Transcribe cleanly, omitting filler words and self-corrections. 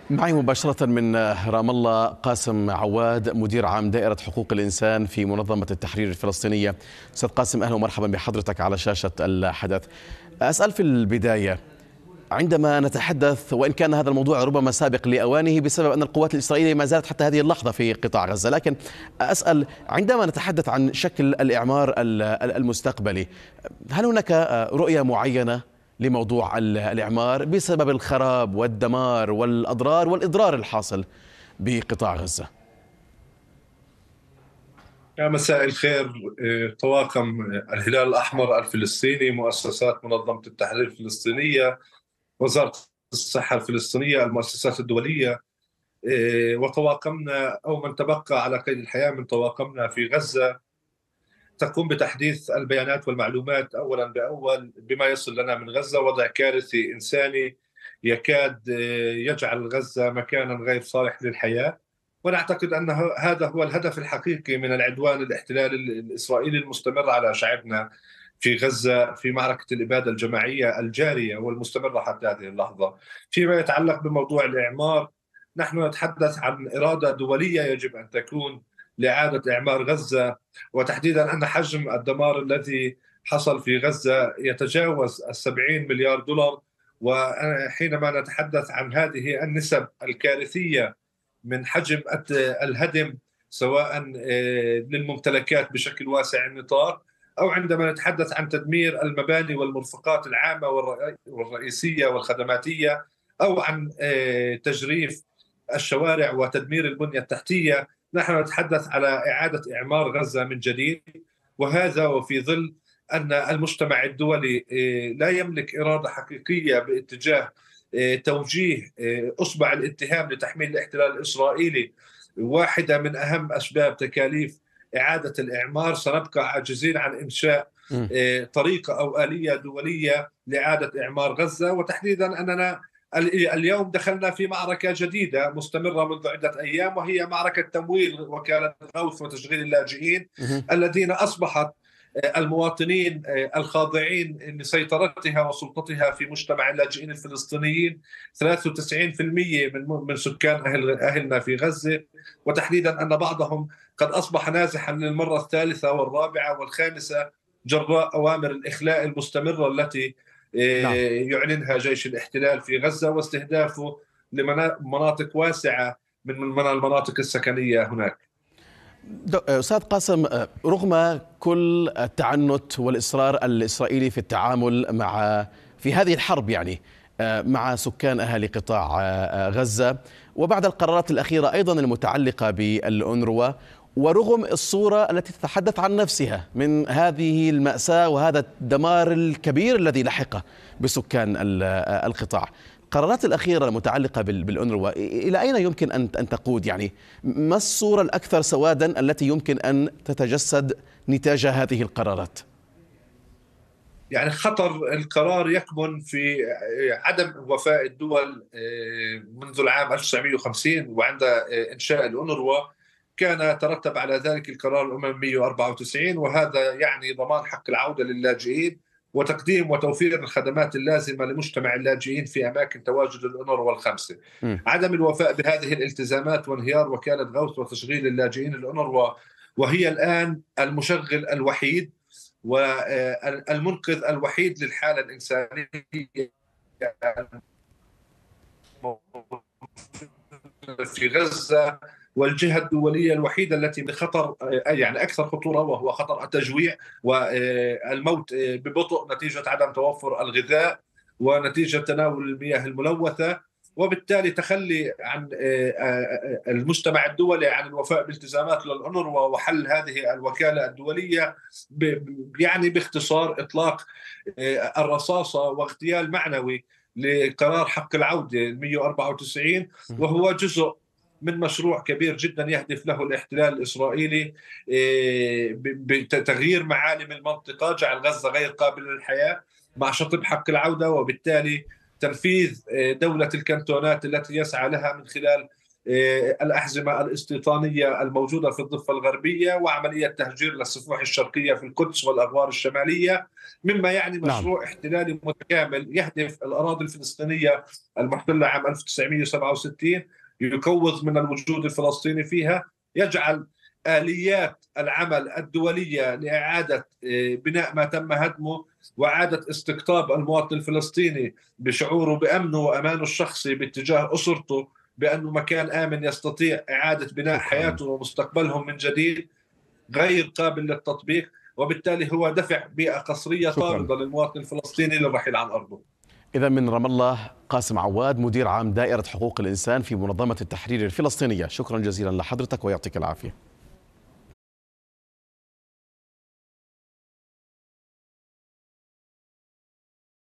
معي مباشرة من رام الله قاسم عواد، مدير عام دائرة حقوق الإنسان في منظمة التحرير الفلسطينية. أستاذ قاسم، أهلا ومرحبا بحضرتك على شاشة الحدث. أسأل في البداية، عندما نتحدث وإن كان هذا الموضوع ربما سابق لأوانه بسبب أن القوات الإسرائيلية ما زالت حتى هذه اللحظة في قطاع غزة، لكن أسأل عندما نتحدث عن شكل الإعمار المستقبلي، هل هناك رؤية معينة لموضوع الإعمار بسبب الخراب والدمار والأضرار والإضرار الحاصل بقطاع غزة؟ يا مساء الخير. طواقم الهلال الأحمر الفلسطيني، مؤسسات منظمة التحرير الفلسطينية، وزارة الصحة الفلسطينية، المؤسسات الدولية، وطواقمنا أو من تبقى على قيد الحياة من طواقمنا في غزة، تقوم بتحديث البيانات والمعلومات أولا بأول بما يصل لنا من غزة. وضع كارثي إنساني يكاد يجعل غزة مكانا غير صالح للحياة. ونعتقد أن هذا هو الهدف الحقيقي من العدوان الاحتلالي الإسرائيلي المستمر على شعبنا في غزة، في معركة الإبادة الجماعية الجارية والمستمرة حتى هذه اللحظة. فيما يتعلق بموضوع الإعمار، نحن نتحدث عن إرادة دولية يجب أن تكون لإعادة إعمار غزة، وتحديدا أن حجم الدمار الذي حصل في غزة يتجاوز 70 مليار دولار. وحينما نتحدث عن هذه النسب الكارثية من حجم الهدم، سواء للممتلكات بشكل واسع النطاق، أو عندما نتحدث عن تدمير المباني والمرفقات العامة والرئيسية والخدماتية، أو عن تجريف الشوارع وتدمير البنية التحتية، نحن نتحدث على إعادة إعمار غزة من جديد. وهذا وفي ظل أن المجتمع الدولي لا يملك إرادة حقيقية باتجاه توجيه أصبع الاتهام لتحميل الاحتلال الإسرائيلي واحدة من أهم أسباب تكاليف إعادة الإعمار. سنبقى عاجزين عن إنشاء طريقة أو آلية دولية لإعادة إعمار غزة. وتحديدا أننا اليوم دخلنا في معركة جديدة مستمرة منذ عدة أيام، وهي معركة تمويل وكالة غوث وتشغيل اللاجئين، الذين أصبحت المواطنين الخاضعين لسيطرتها وسلطتها في مجتمع اللاجئين الفلسطينيين 93% من سكان أهلنا في غزة. وتحديدا أن بعضهم قد أصبح نازحا للمرة الثالثة والرابعة والخامسة جراء أوامر الإخلاء المستمرة التي نعم. يعلنها جيش الاحتلال في غزة، واستهدافه لمناطق واسعة من المناطق السكنية هناك. أستاذ قاسم، رغم كل التعنت والإصرار الإسرائيلي في التعامل في هذه الحرب مع سكان أهالي قطاع غزة، وبعد القرارات الأخيرة أيضا المتعلقة بالأونروا، ورغم الصورة التي تتحدث عن نفسها من هذه المأساة وهذا الدمار الكبير الذي لحق بسكان القطاع، القرارات الأخيرة المتعلقة بالأونروا إلى أين يمكن أن تقود؟ ما الصورة الأكثر سوادا التي يمكن أن تتجسد نتاج هذه القرارات؟ خطر القرار يكمن في عدم وفاء الدول منذ العام 1950 وعند إنشاء الأونروا. كان ترتب على ذلك القرار الأممي 194، وهذا يعني ضمان حق العودة للاجئين وتقديم وتوفير الخدمات اللازمة لمجتمع اللاجئين في أماكن تواجد الأونروا الخمسة. عدم الوفاء بهذه الالتزامات وانهيار وكالة غوث وتشغيل اللاجئين الأونروا، وهي الآن المشغل الوحيد والمنقذ الوحيد للحالة الإنسانية في غزة، والجهة الدولية الوحيدة التي بخطر أكثر خطورة، وهو خطر التجويع والموت ببطء نتيجة عدم توفر الغذاء ونتيجة تناول المياه الملوثة. وبالتالي تخلي عن المجتمع الدولي عن الوفاء بالتزامات للأونروا وحل هذه الوكالة الدولية، باختصار إطلاق الرصاصة واغتيال معنوي لقرار حق العودة 194، وهو جزء من مشروع كبير جدا يهدف له الاحتلال الإسرائيلي بتغيير معالم المنطقة، جعل غزة غير قابلة للحياة مع شطب حق العودة، وبالتالي تنفيذ دولة الكنتونات التي يسعى لها من خلال الأحزمة الاستيطانية الموجودة في الضفة الغربية، وعملية تهجير للسفوح الشرقية في القدس والأغوار الشمالية، مما يعني نعم. مشروع احتلالي متكامل يهدف الأراضي الفلسطينية المحتلة عام 1967، يكوظ من الوجود الفلسطيني فيها، يجعل آليات العمل الدولية لإعادة بناء ما تم هدمه، وإعادة استقطاب المواطن الفلسطيني بشعوره بأمنه وأمانه الشخصي باتجاه أسرته، بأنه مكان آمن يستطيع إعادة بناء شكرا. حياته ومستقبلهم من جديد، غير قابل للتطبيق، وبالتالي هو دفع بيئة قصرية شكرا. طاردة للمواطن الفلسطيني للرحيل عن أرضه. إذا من رام الله قاسم عواد، مدير عام دائرة حقوق الإنسان في منظمة التحرير الفلسطينية، شكرا جزيلا لحضرتك ويعطيك العافية.